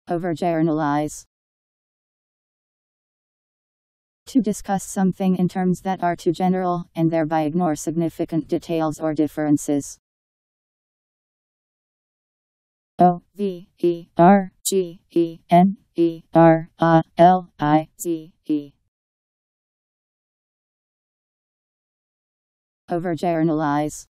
Overgeneralize. To discuss something in terms that are too general, and thereby ignore significant details or differences. Overgeneralize. Overgeneralize.